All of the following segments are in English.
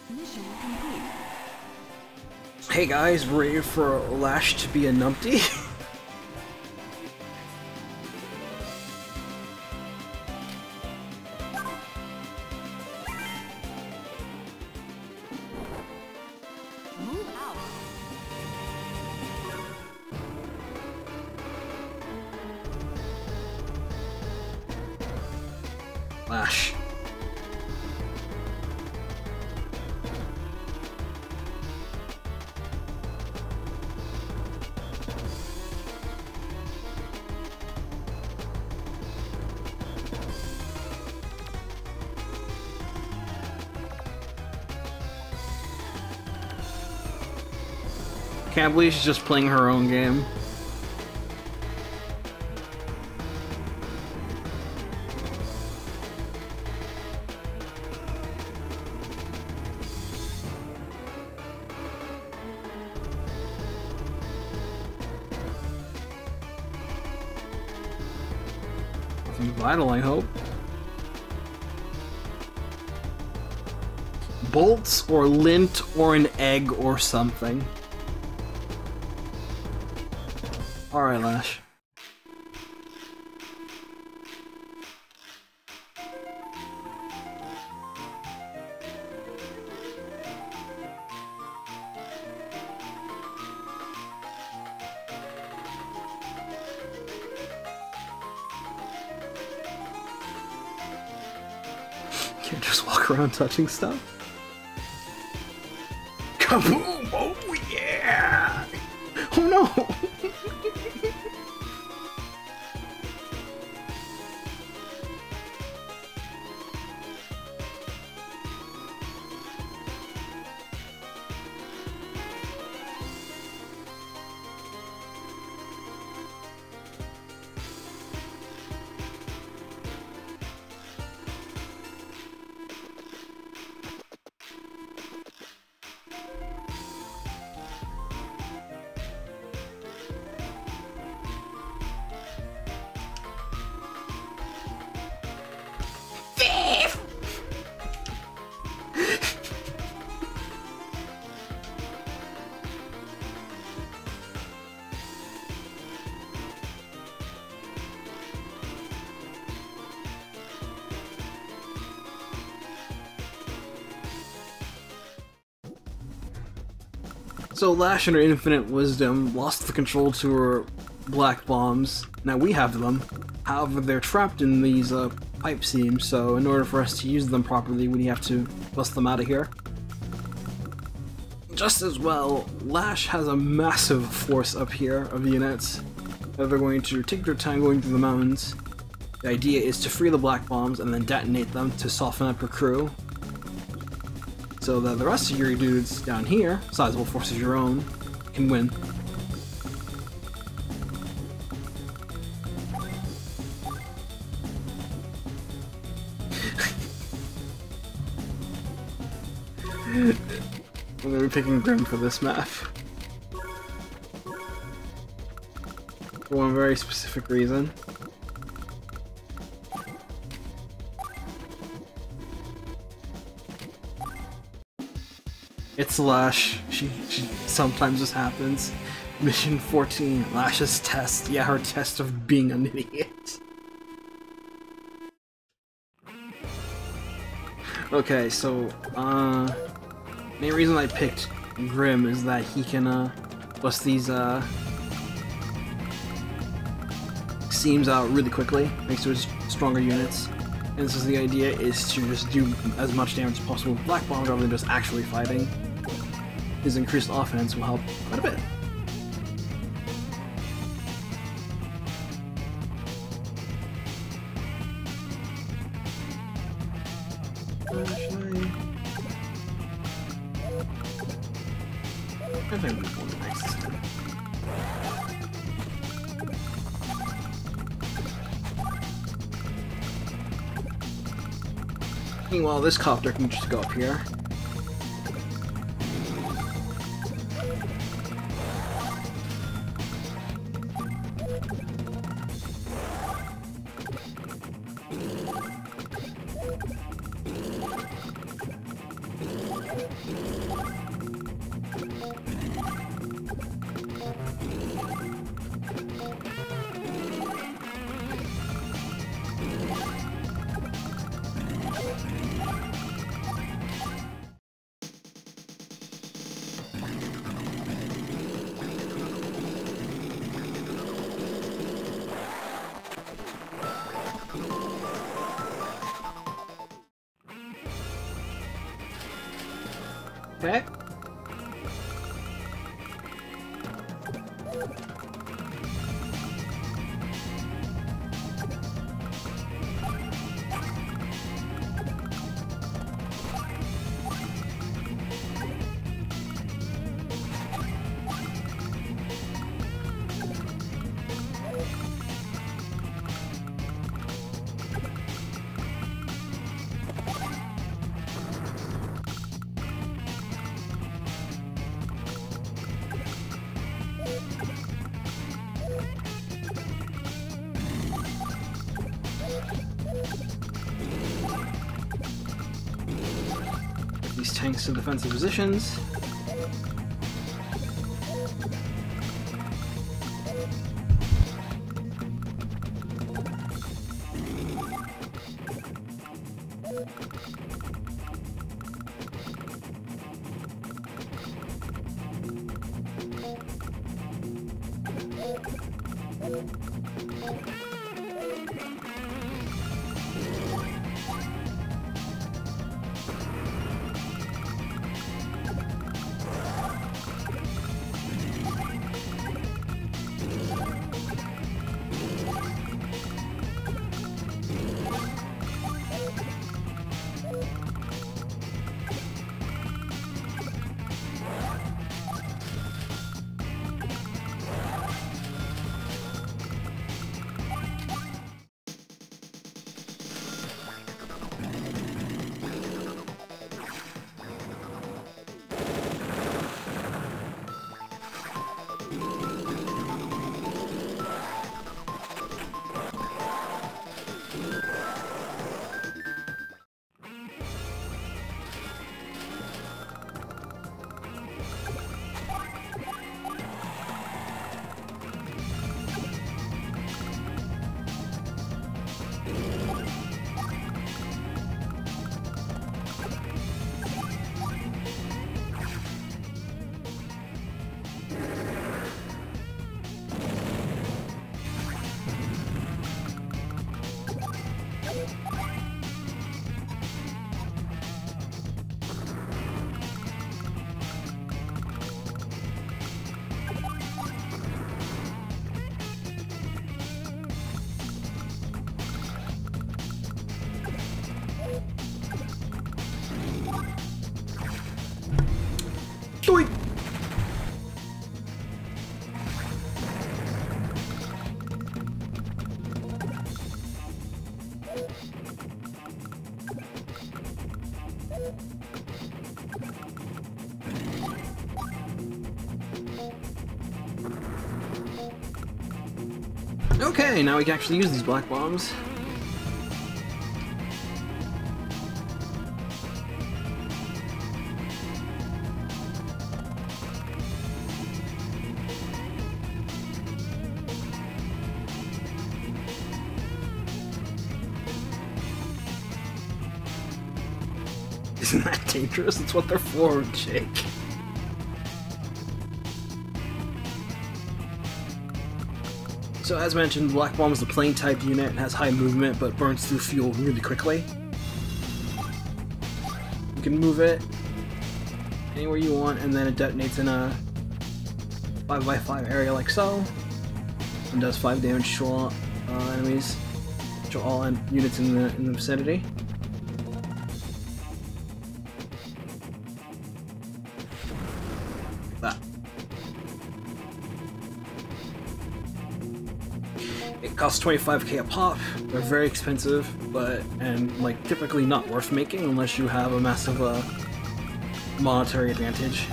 Mission complete. Hey guys, ready for Lash to be a numpty? Move out. Lash. Can't believe she's just playing her own game. Nothing vital, I hope. Bolts or lint or an egg or something. Alright, Lash. Can't just walk around touching stuff. Kaboom! Oh yeah! Oh no! So Lash, in her infinite wisdom, lost the control to her black bombs. Now we have them. However, they're trapped in these pipe seams, so in order for us to use them properly, we have to bust them out of here. Just as well, Lash has a massive force up here of units that they're going to take their time going through the mountains. The idea is to free the black bombs and then detonate them to soften up her crew, so that the rest of your dudes down here, sizable forces your own, can win. I'm gonna be picking Grim for this map. For one very specific reason. It's Lash. She sometimes just happens. Mission 14, Lash's test. Yeah, her test of being an idiot. Okay, so, main reason I picked Grim is that he can, bust these, seams out really quickly, thanks to his stronger units. And so the idea is to just do as much damage as possible with Black Bomb rather than just actually fighting. His increased offense will help quite a bit. I think we're going next. Meanwhile, this copter can just go up here. Okay. These tanks to defensive positions. Doink! Okay, now we can actually use these black bombs. Isn't that dangerous? That's what they're for, Jake. So as mentioned, Black Bomb is a plane type unit and has high movement but burns through fuel really quickly. You can move it anywhere you want and then it detonates in a 5x5 area like so and does 5 damage to all enemies, to all units in the vicinity. It costs 25k a pop. They're very expensive, and like typically not worth making unless you have a massive monetary advantage.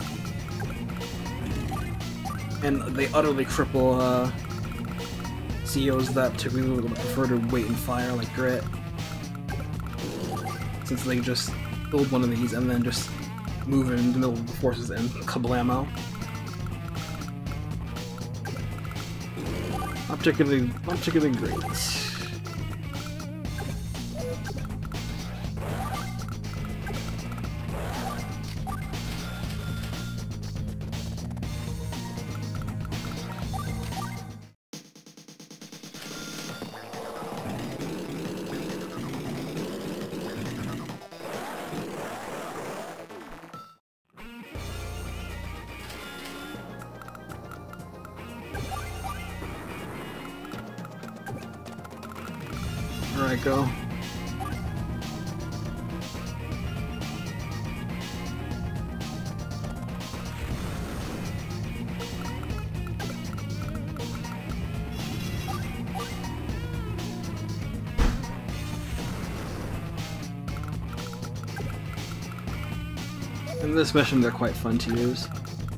And they utterly cripple CEOs that typically prefer to wait and fire, like Grit, since they just build one of these and then just move in the middle of the forces and kablamo. Not particularly great. Alright, go. In this mission, they're quite fun to use.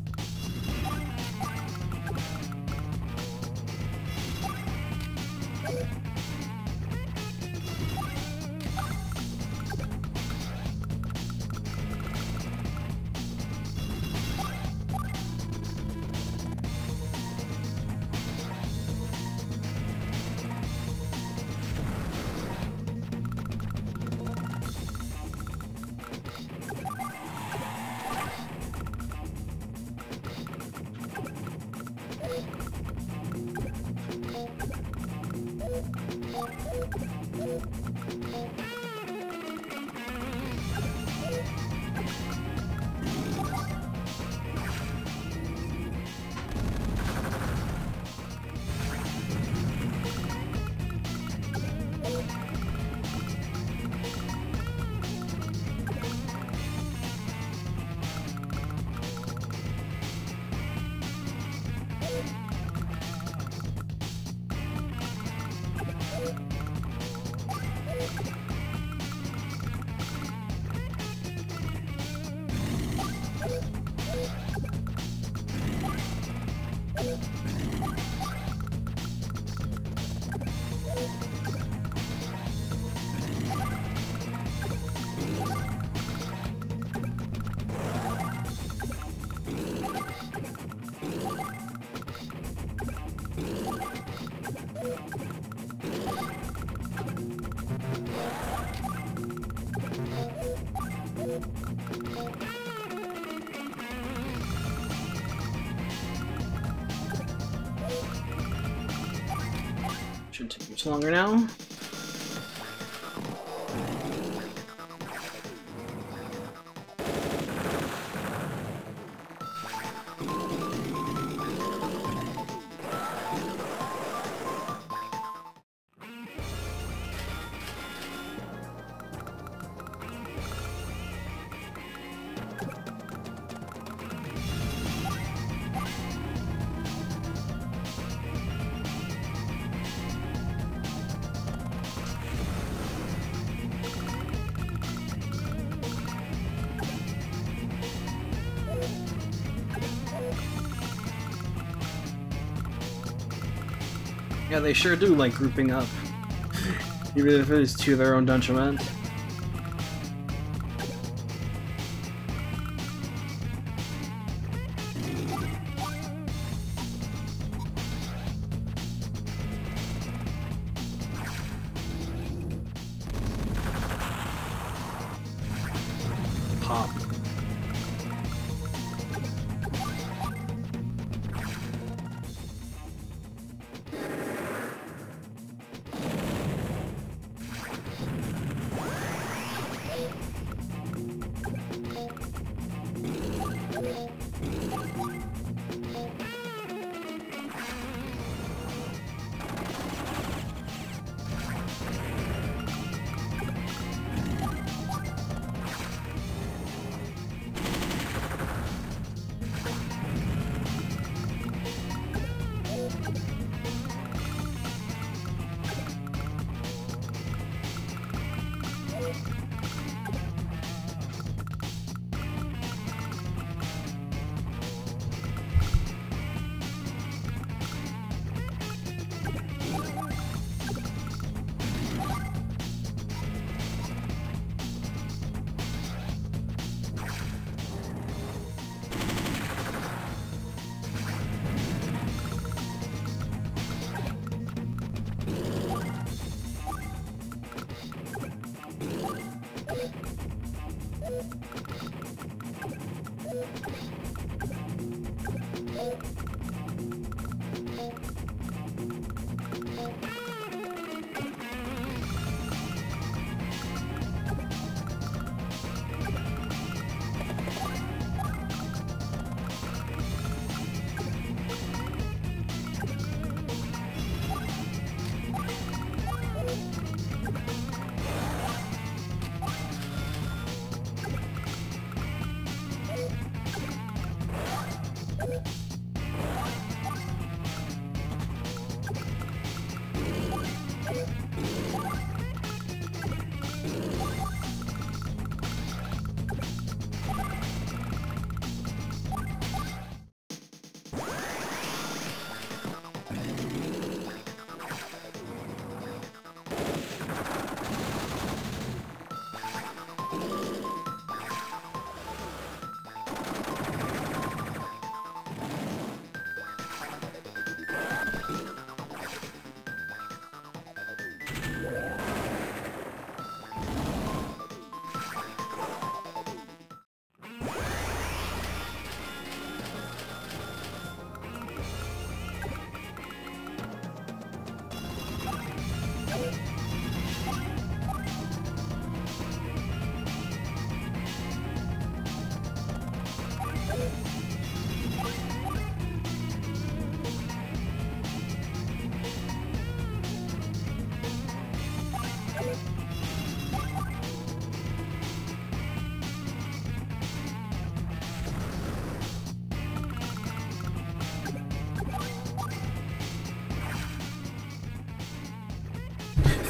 Shouldn't take much longer now. Yeah, they sure do like grouping up, even if it is to their own detriment. Pop.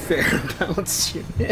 fair balanced unit.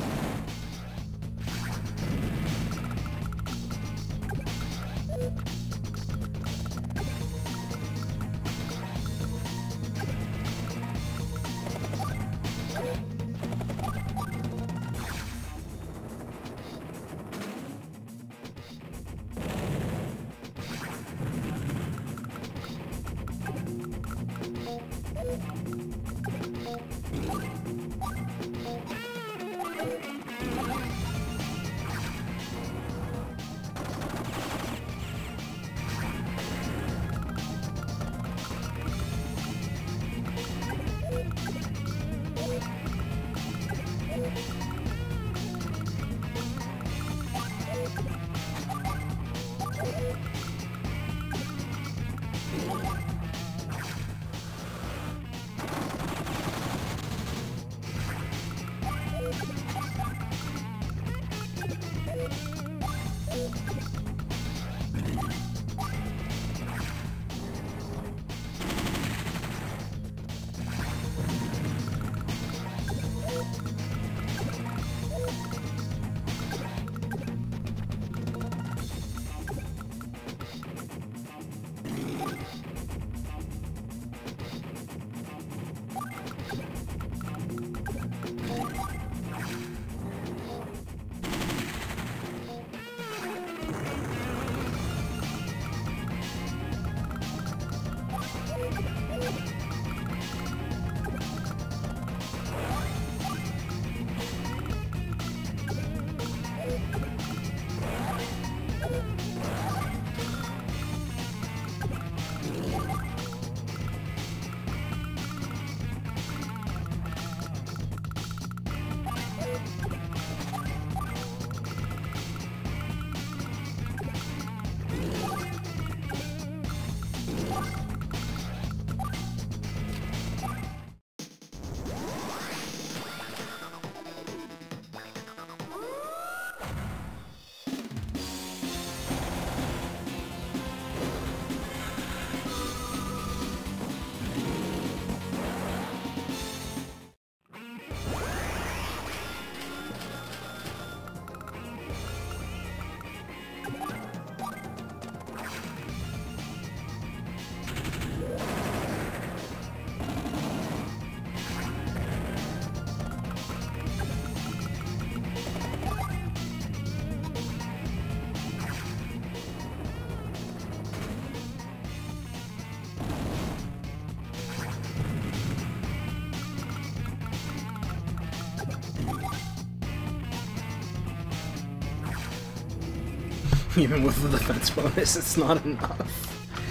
Even with the defense bonus, it's not enough.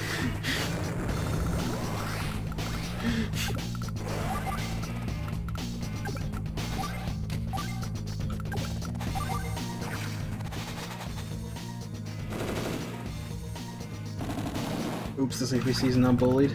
Oops, this APC is not bullied.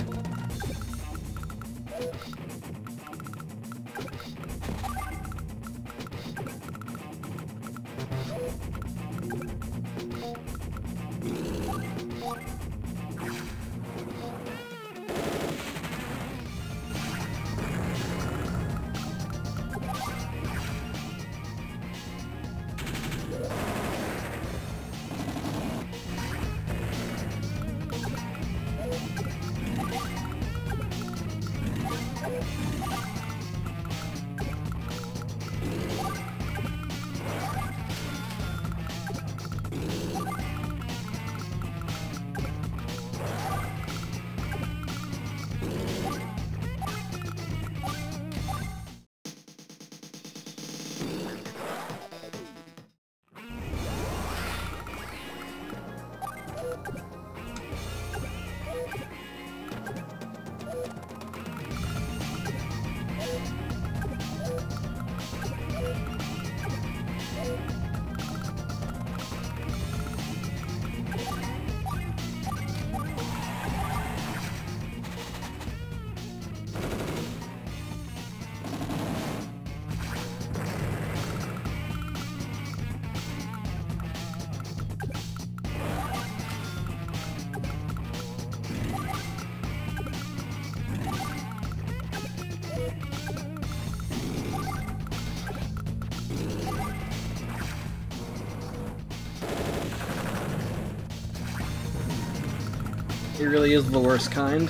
It really is the worst kind.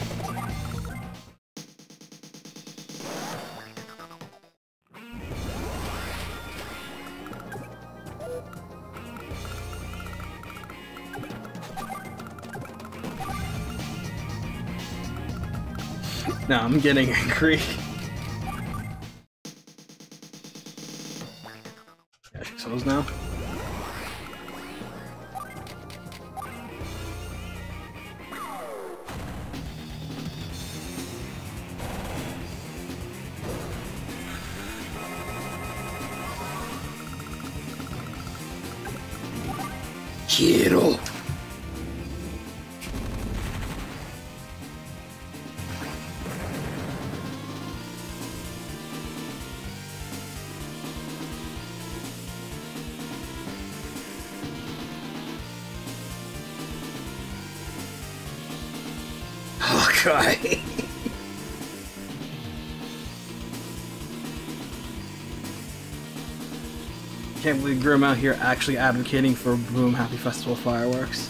Now I'm getting angry. Yeah, fix those now. Quiero. Okay. Can't believe Grim out here actually advocating for Boom Happy Festival fireworks.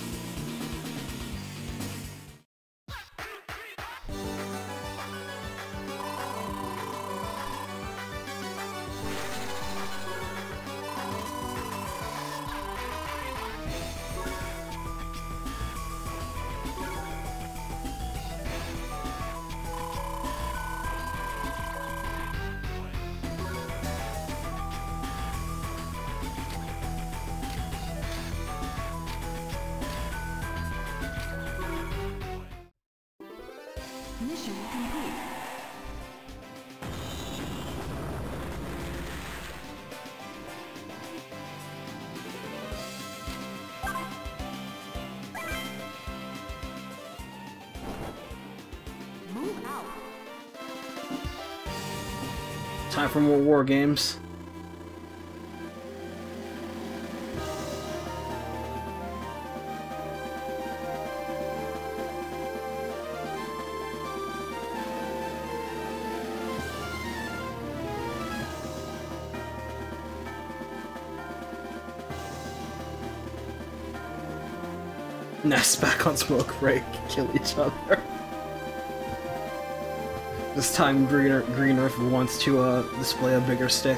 Mission complete. Move out. Time for more war games. Nest back on smoke break, kill each other. This time Green Earth wants to display a bigger stick.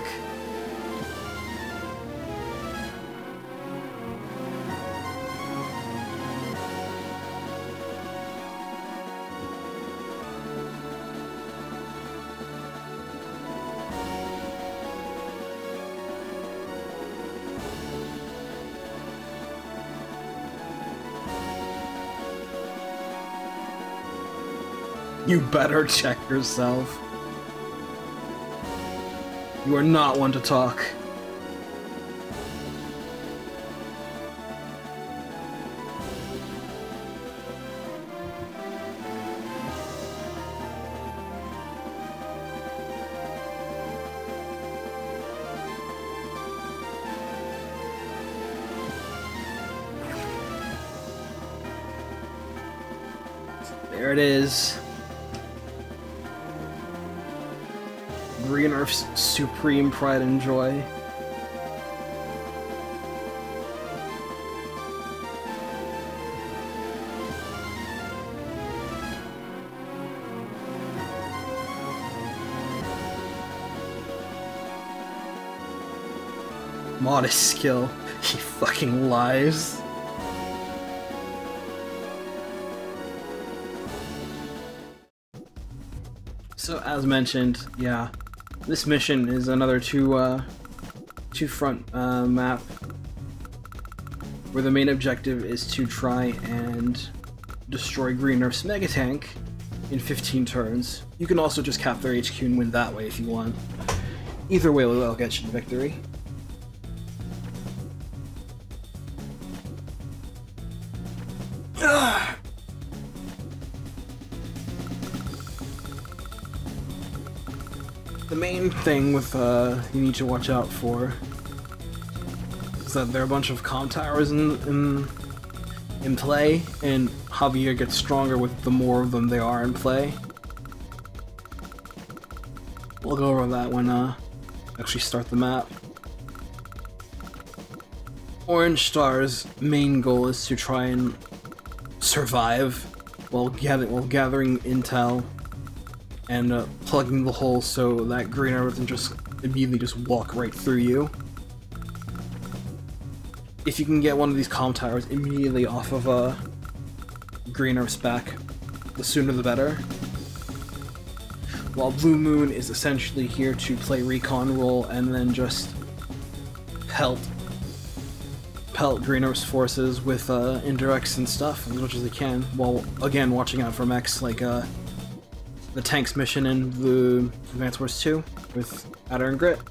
You better check yourself. You are not one to talk. There it is. Green Earth's supreme pride and joy. Modest skill. He fucking lies. So as mentioned, yeah. This mission is another two-front map where the main objective is to try and destroy Green Earth's Megatank in 15 turns. You can also just cap their HQ and win that way if you want. Either way will get you the victory. The main thing with you need to watch out for is that there are a bunch of comm towers in play, and Javier gets stronger with the more of them they are in play. We'll go over that when actually start the map. Orange Star's main goal is to try and survive while gathering intel and plugging the hole so that green arrow doesn't just immediately just walk right through you. If you can get one of these comm towers immediately off of a green arrow's back, the sooner the better. While Blue Moon is essentially here to play recon role and then just pelt Green Arrow's forces with indirects and stuff as much as they can, while again watching out for mechs like the tanks mission in the Advance Wars 2 with Adder and Grit.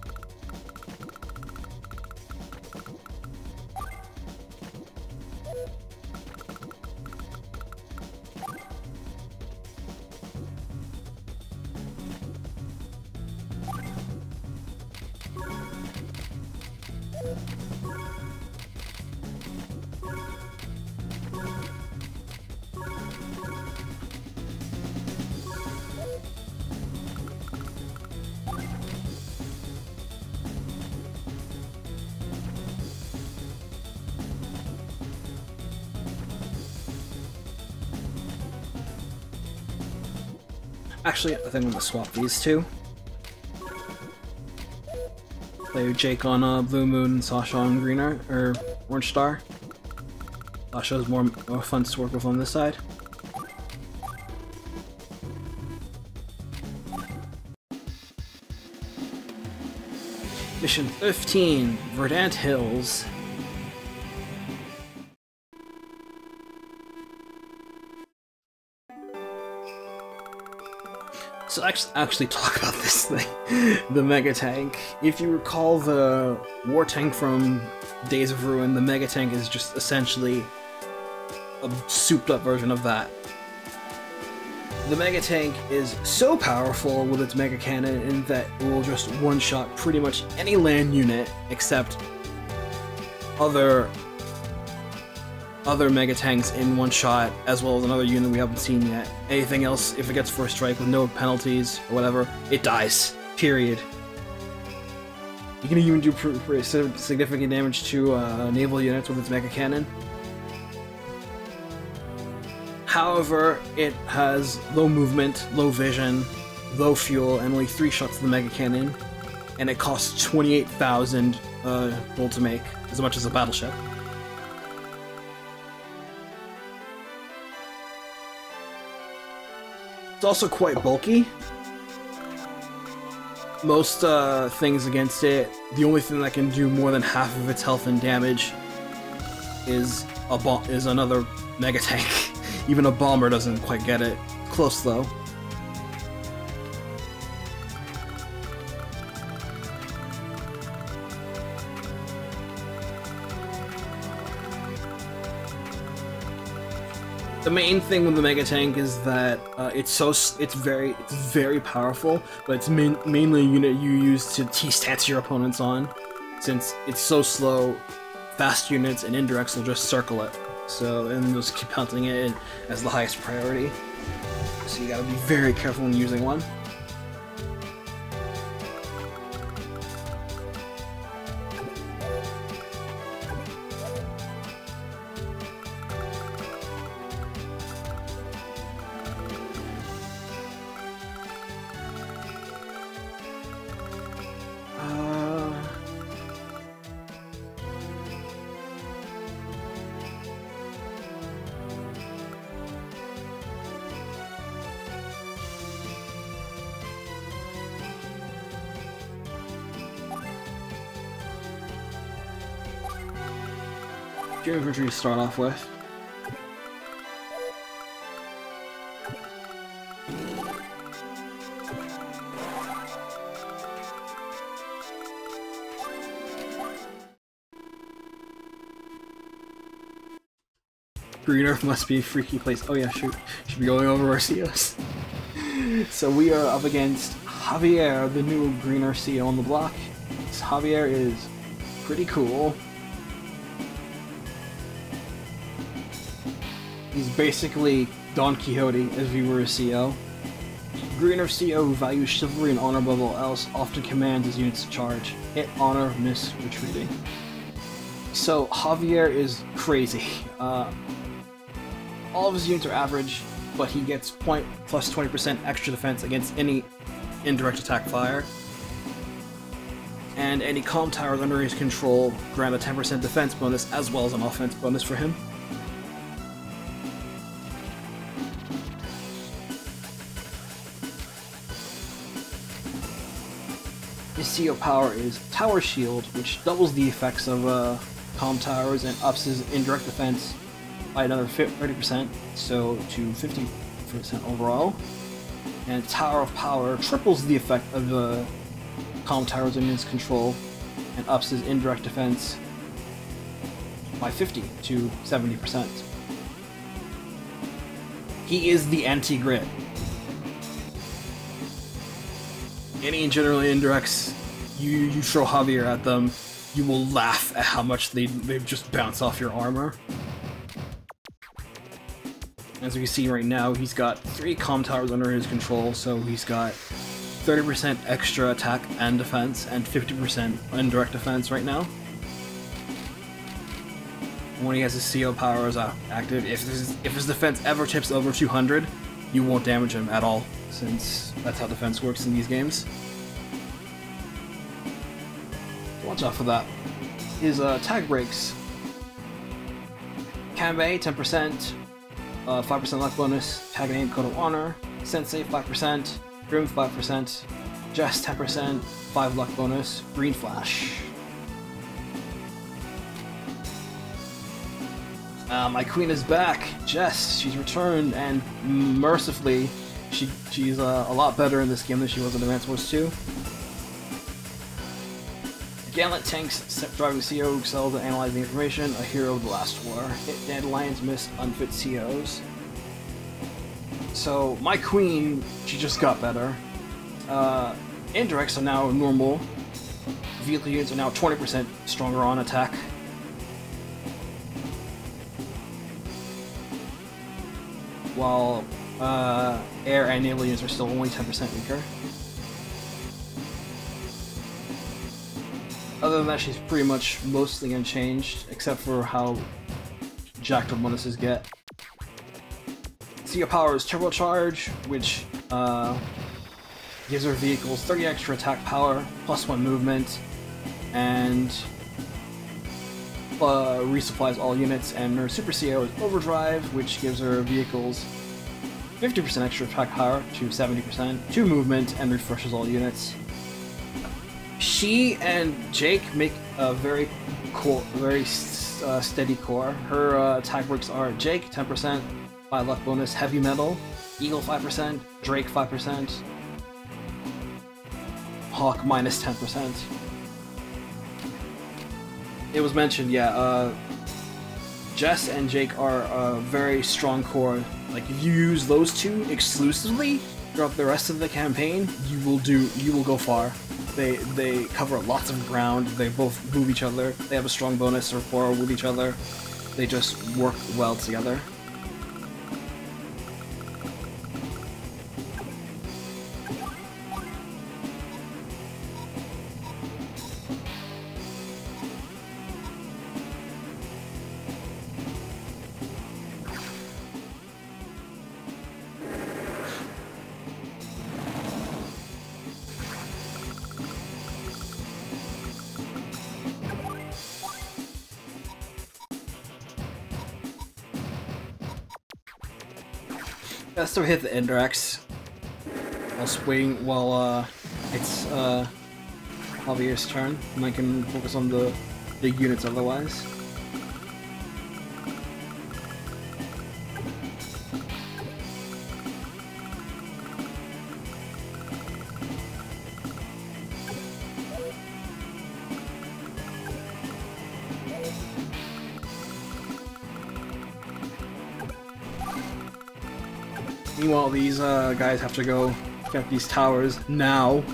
Actually, I think I'm gonna swap these two. Play Jake on Blue Moon and Sasha on Greener or Orange Star. Sasha's more fun to work with on this side. Mission 15, Verdant Hills. So let's actually talk about this thing, the Megatank. If you recall the war tank from Days of Ruin, the Megatank is just essentially a souped up version of that. The Megatank is so powerful with its Mega Cannon in that it will just one-shot pretty much any land unit except other Mega Tanks in one shot, as well as another unit we haven't seen yet. Anything else, if it gets first strike with no penalties or whatever, it dies. Period. You can even do significant damage to naval units with its Mega Cannon. However, it has low movement, low vision, low fuel, and only 3 shots of the Mega Cannon, and it costs 28,000 gold to make, as much as a battleship. It's also quite bulky. Most things against it, the only thing that can do more than half of its health and damage is another Mega Tank. Even a bomber doesn't quite get it. Close though. The main thing with the Megatank is that it's very powerful, but it's mainly a unit you use to T-stance your opponents on. Since it's so slow, fast units and indirects will just circle it. So, and just keep hunting it as the highest priority. So you gotta be very careful when using one. Your infantry to start off with. Green Earth must be a freaky place. Oh yeah, shoot. Should be going over our COs. So we are up against Javier, the new Green Earth CO on the block. This Javier is pretty cool. He's basically Don Quixote if he were a CO. Green Earth CO who values chivalry and honor above all else often commands his units to charge. Hit, honor, miss, retreating. So Javier is crazy. All of his units are average. but he gets point plus 20% extra defense against any indirect attack fire. And any calm towers under his control grant a 10% defense bonus as well as an offense bonus for him. His CO power is Tower Shield, which doubles the effects of calm towers and ups his indirect defense by another 30%, so to 50% overall. And Tower of Power triples the effect of the calm towers in his control and ups his indirect defense by 50 to 70%. He is the anti-grid. Any general indirects, you throw Javier at them, you will laugh at how much they just bounce off your armor. As we see right now, he's got 3 calm towers under his control, so he's got 30% extra attack and defense, and 50% indirect defense right now. When he has his CO powers active, if his defense ever tips over 200, you won't damage him at all, since that's how defense works in these games. So watch out for that. His tag breaks. Kanbei, 10%, 5% luck bonus, tag name, code of honor, sensei, 5%, Grim 5%, Jess 10%, 5 luck bonus, green flash. My queen is back, Jess. She's returned, and mercifully, she's a lot better in this game than she was in Advance Wars 2. Gallant tanks driving CO excels at analyzing information, a hero of the last war. Hit dandelions, miss unfit COs. So my queen, she just got better. Indirects are now normal. Vehicle units are now 20% stronger on attack. While air and naval units are still only 10% weaker. Other than that, she's pretty much mostly unchanged, except for how jacked up bonuses get. CO power is turbocharge, which gives her vehicles 30 extra attack power, plus 1 movement, and resupplies all units. And her super CO is overdrive, which gives her vehicles 50% extra attack power to 70%, 2 movement, and refreshes all units. She and Jake make a very steady core. Her attack breaks are Jake 10%, 5 luck bonus, heavy metal, Eagle 5%, Drake 5%, Hawk minus 10%. It was mentioned, yeah, Jess and Jake are a very strong core. Like, if you use those two exclusively throughout the rest of the campaign, you will go far. They cover lots of ground, they both move each other, they have a strong bonus rapport with each other, they just work well together. Best to hit the indirects while swing while it's Javier's turn, and I can focus on the big units otherwise. Meanwhile, these guys have to go get these towers now.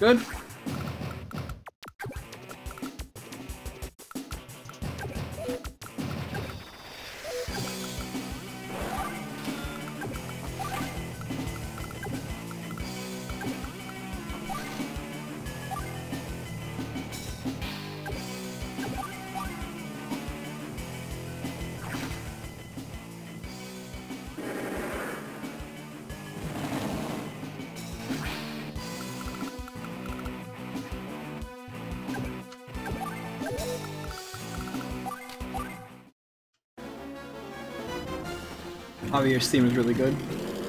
Good. Javier's theme is really good.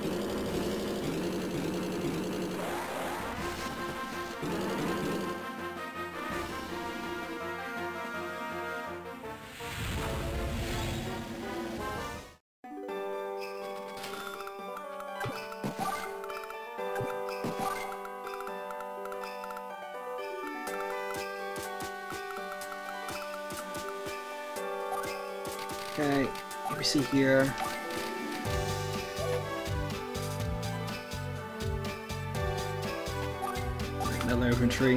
Okay, let me see here. Another infantry.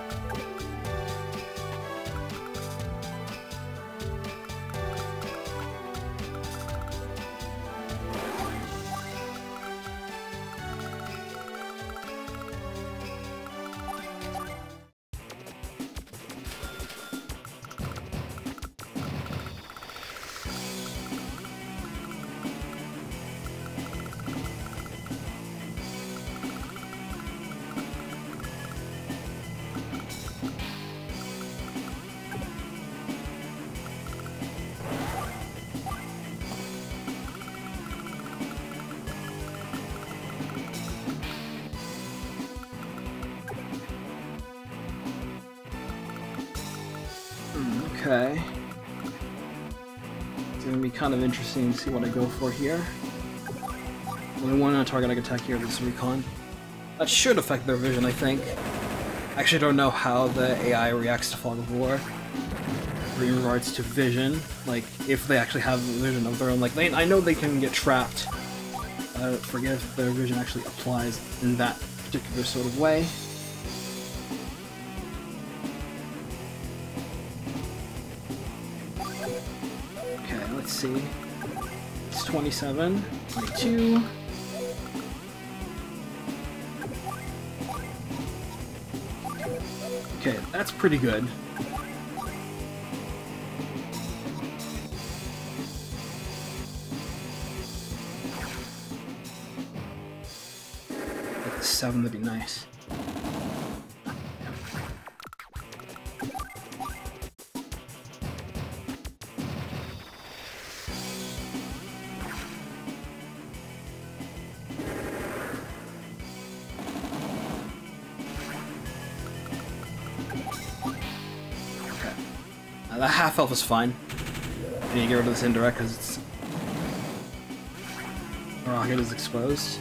Okay. It's gonna be kind of interesting to see what I go for here. Only one on a target I can attack here with this recon. That should affect their vision, I think. I actually don't know how the AI reacts to Fog of War in regards to vision. Like, if they actually have vision of their own. Like, I know they can get trapped. I forget if their vision actually applies in that particular sort of way. Let's see. It's 27, 22. Okay, that's pretty good. Like 7 would be nice. That half elf is fine. I need to get rid of this indirect because its rocket is exposed.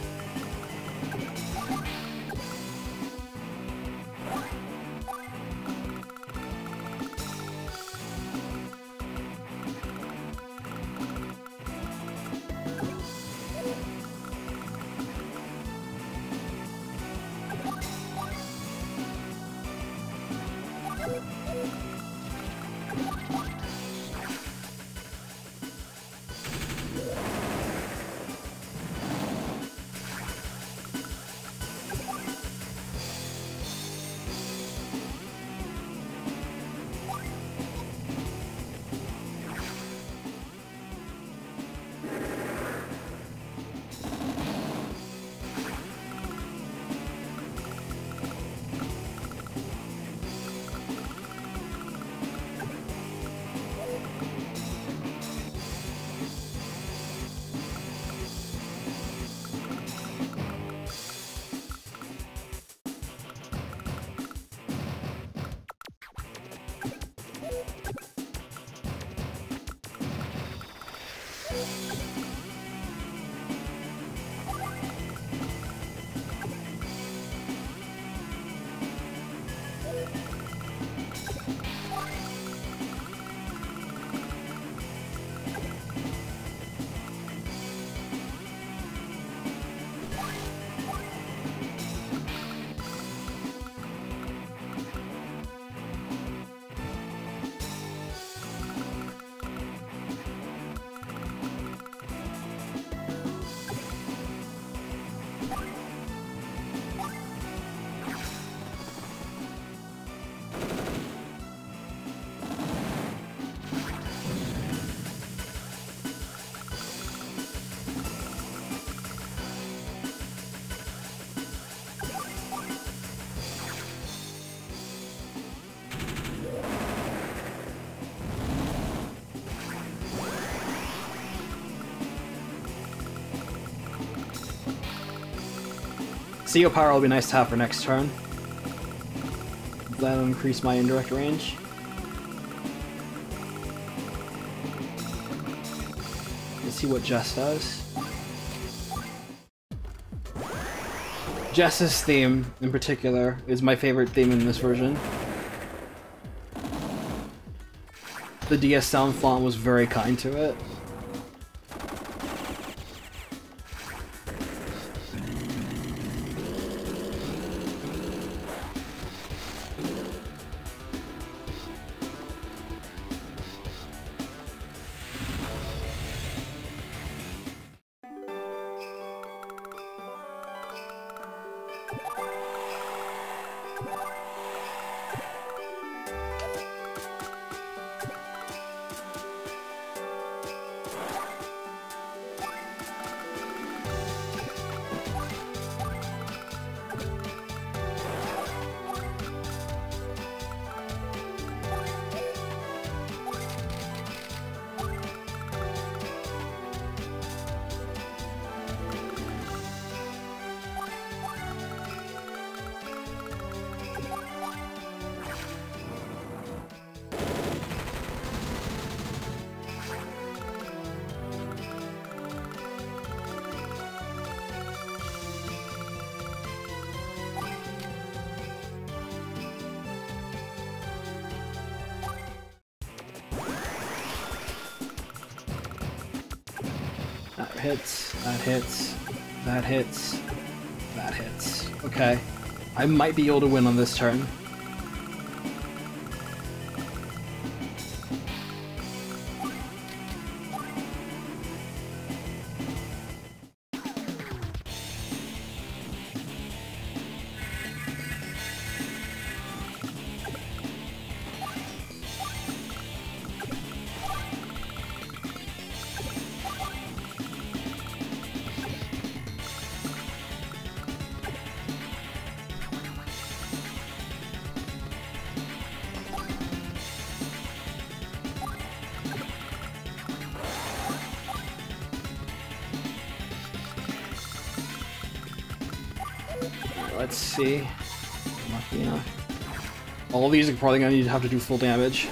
Seal Power will be nice to have for next turn. That'll increase my indirect range. Let's see what Jess does. Jess's theme, in particular, is my favorite theme in this version. The DS Sound font was very kind to it. Hits, that hits, that hits, that hits. Okay. I might be able to win on this turn. Let's see. Lucky enough. All these are probably gonna have to do full damage.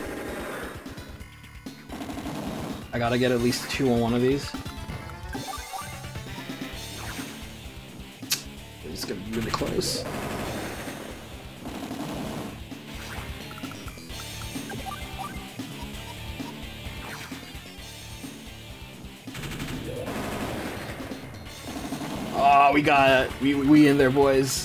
I gotta get at least 2 on one of these. It's gonna be really close. Oh, we got it. We in there, boys.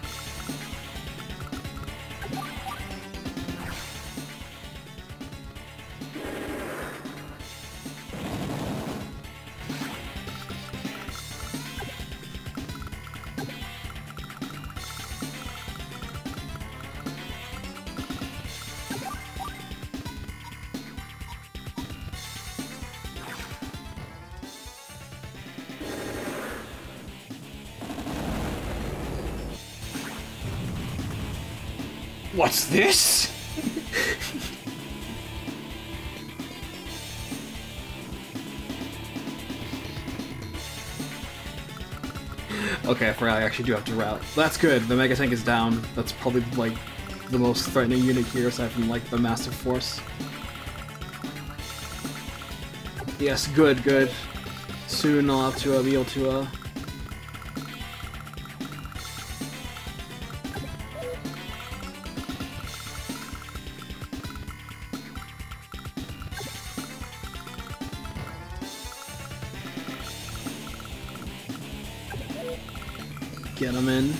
What's this? Okay, I forgot I actually do have to rout. That's good, the Megatank is down. That's probably, like, the most threatening unit here aside from, like, the Massive Force. Yes, good, good. Soon I'll have to be able to, get him in.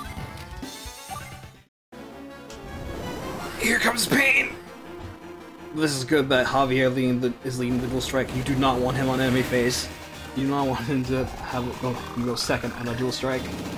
Here comes pain! This is good that Javier is leading the dual strike. You do not want him on enemy phase. You do not want him to go second on a dual strike.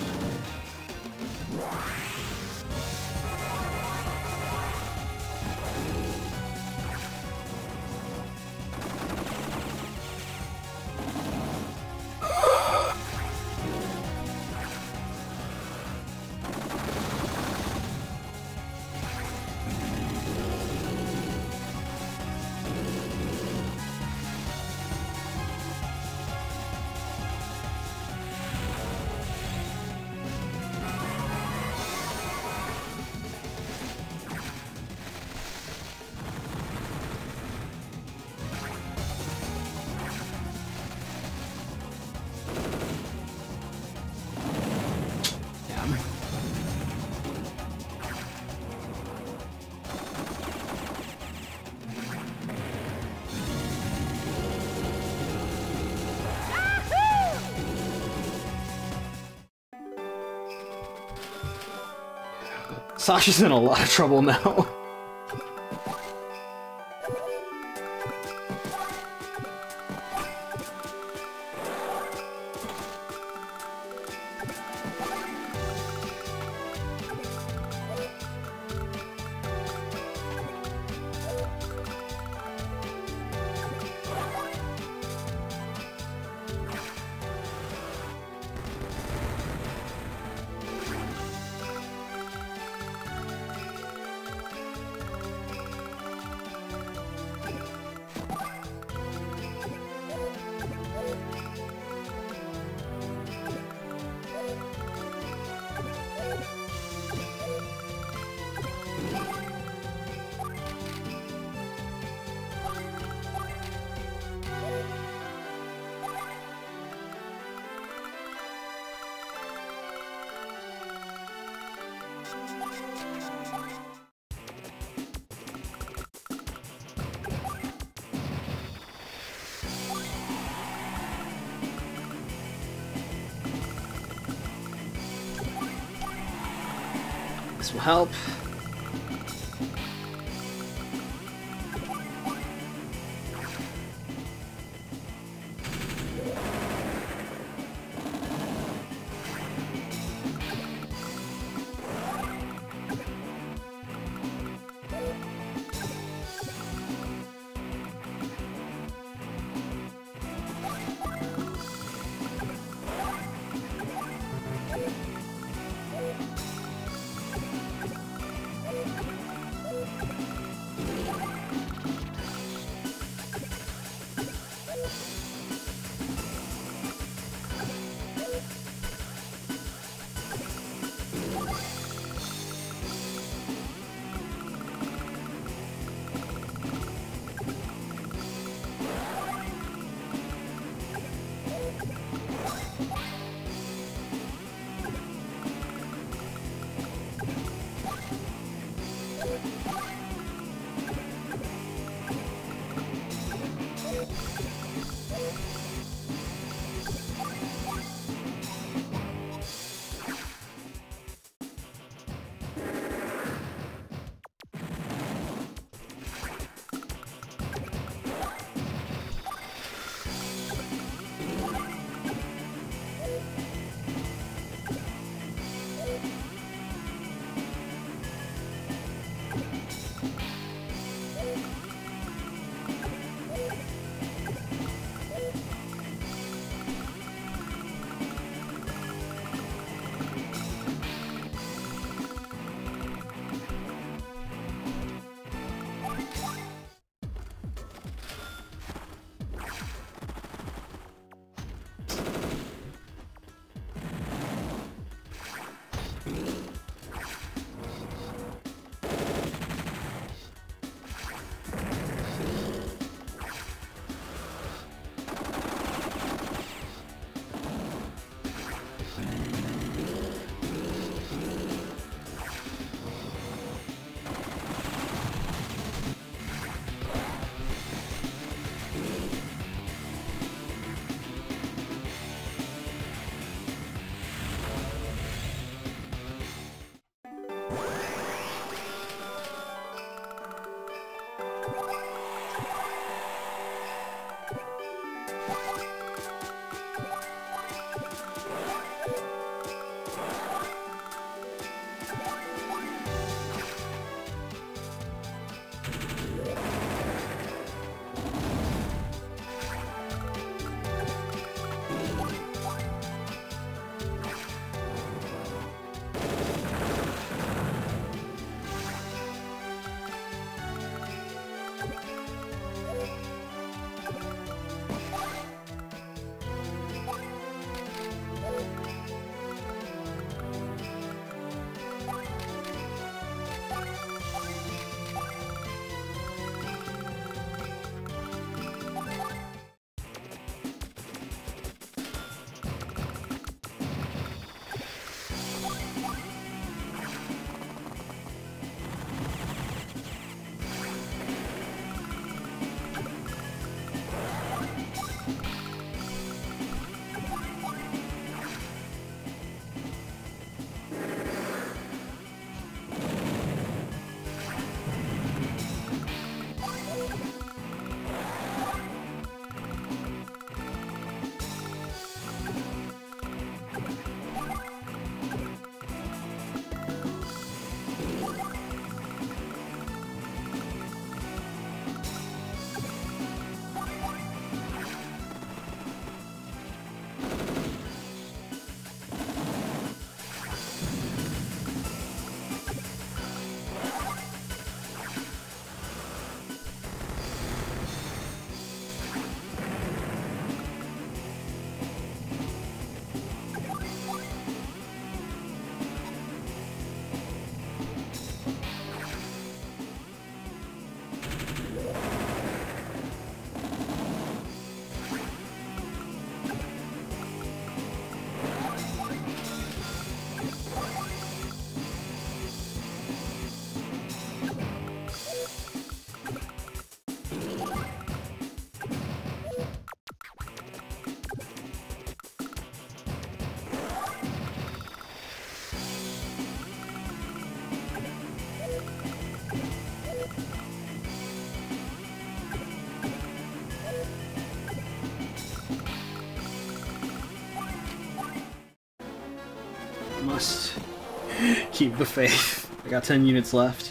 Sasha's in a lot of trouble now. This will help. Keep the faith. I got 10 units left.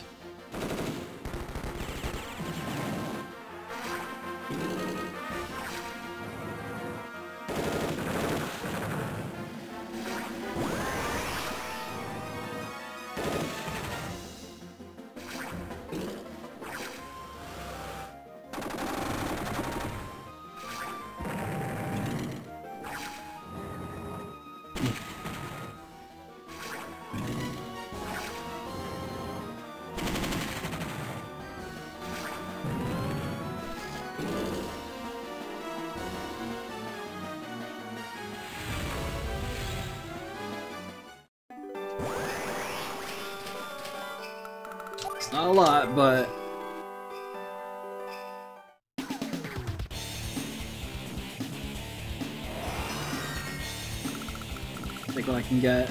Not a lot, but take what I can get.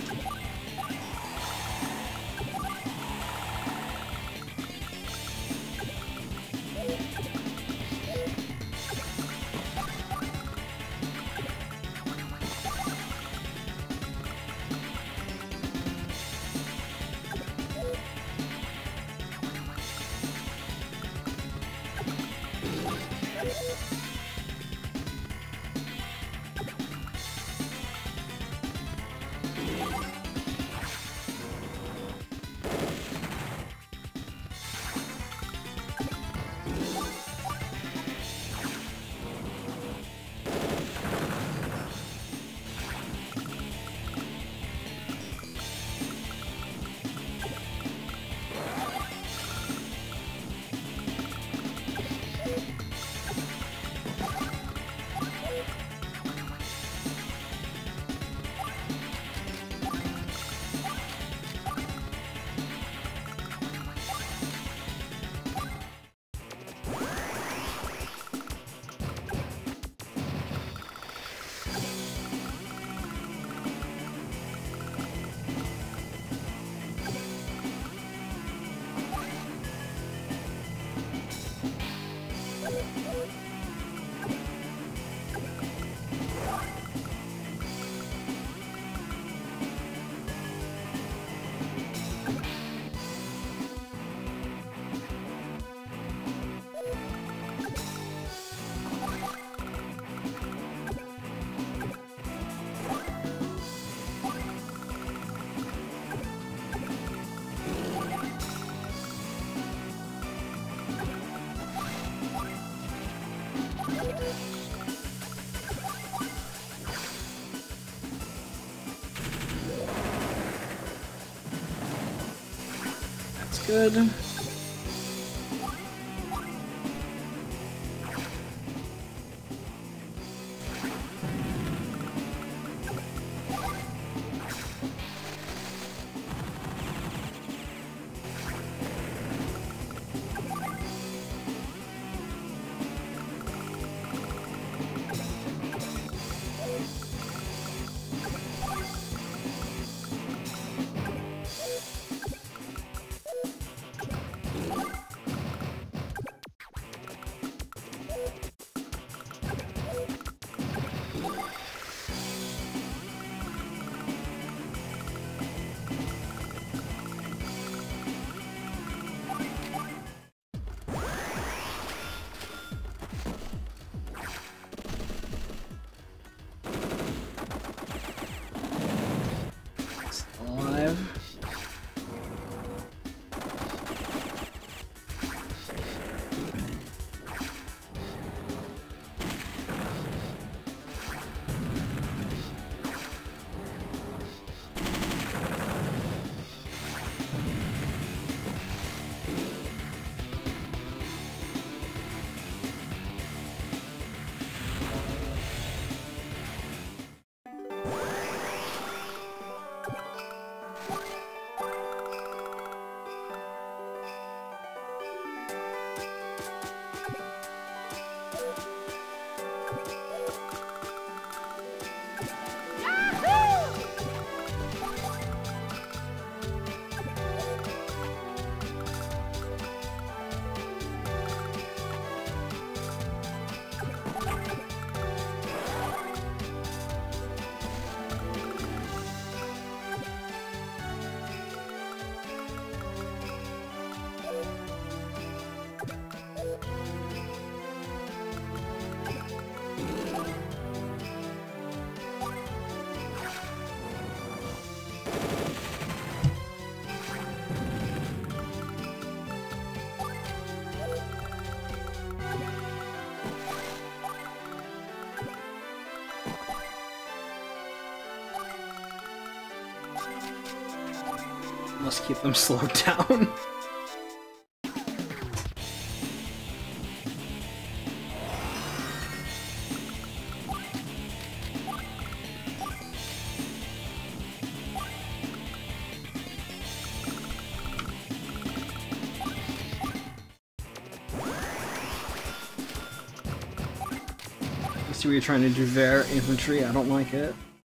Good. Must keep them slowed down. See what you're trying to do there, infantry. I don't like it.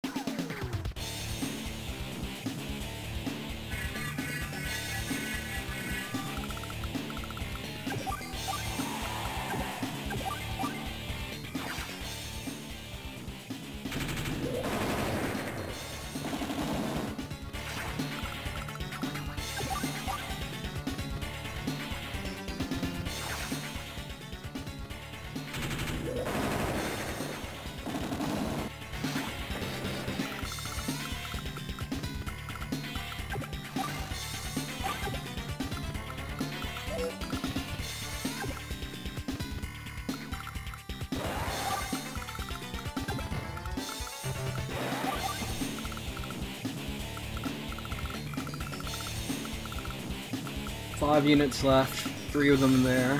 Five units left, 3 of them there.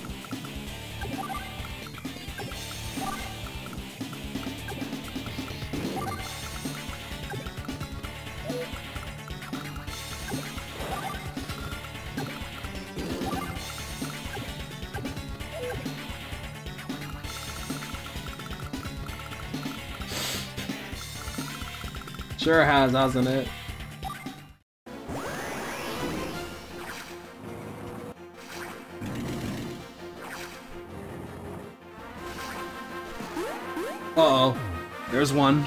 Sure has, hasn't it? Uh-oh. There's one.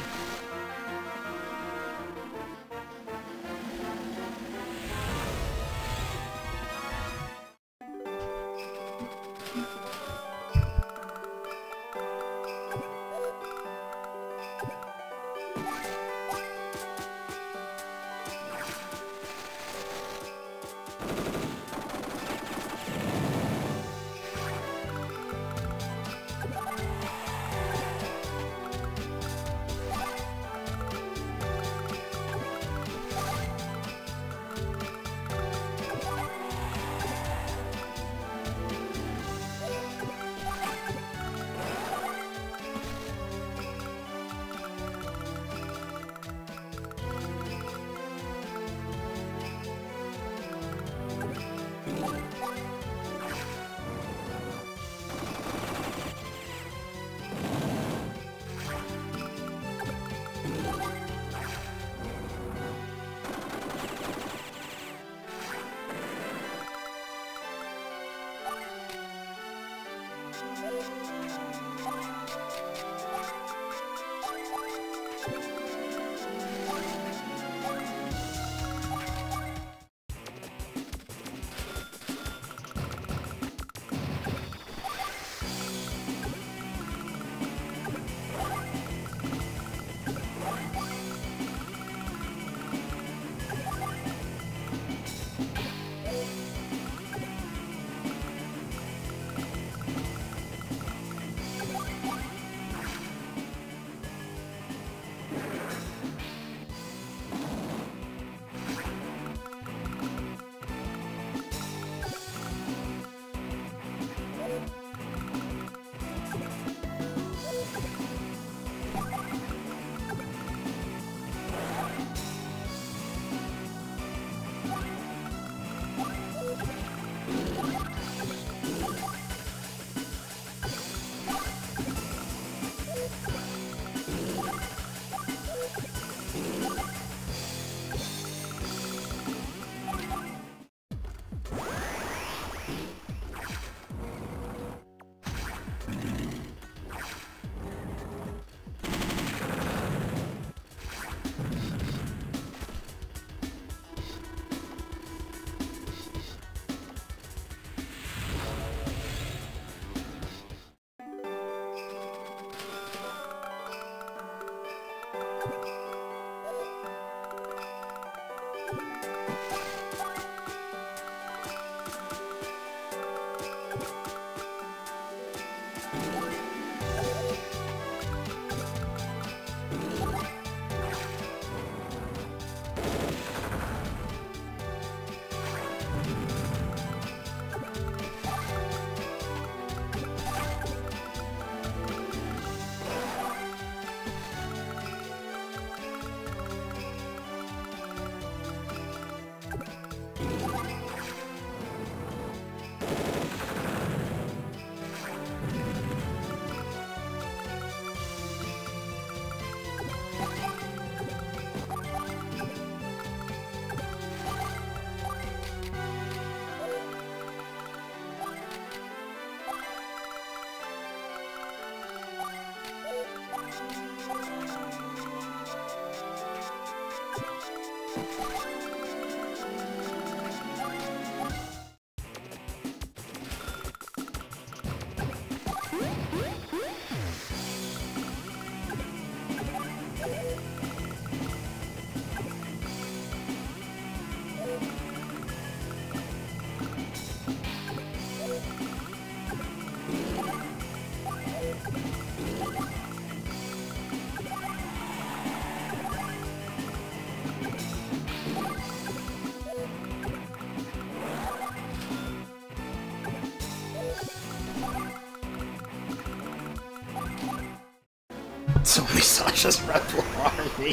It's only Sasha's Rebel Army.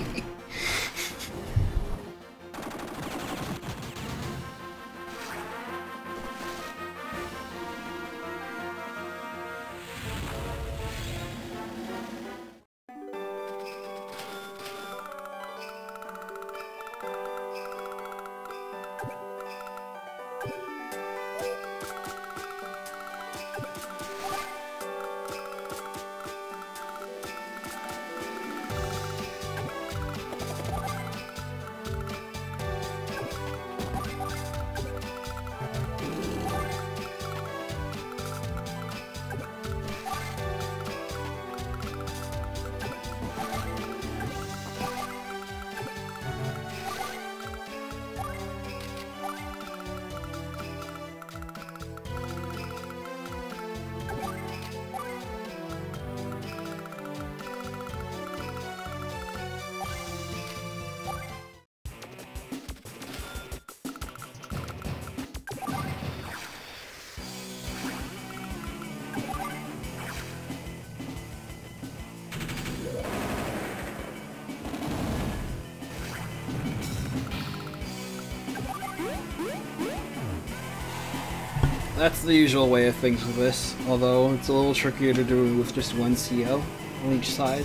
That's the usual way of things with this, although it's a little trickier to do with just one CO on each side.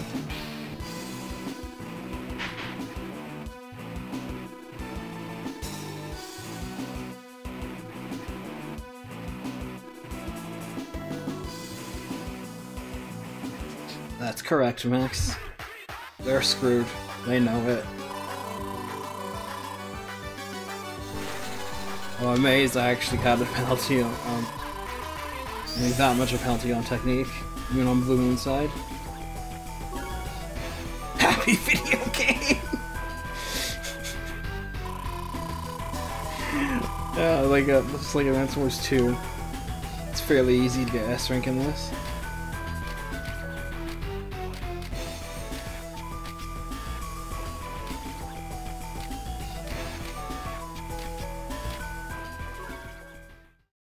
That's correct, Max. They're screwed. They know it. Oh, I'm amazed I actually got a penalty on, like that much of a penalty on technique, even on Blue Moon side. Happy video game! Yeah, like it's like Advance Wars 2. It's fairly easy to get S rank in this.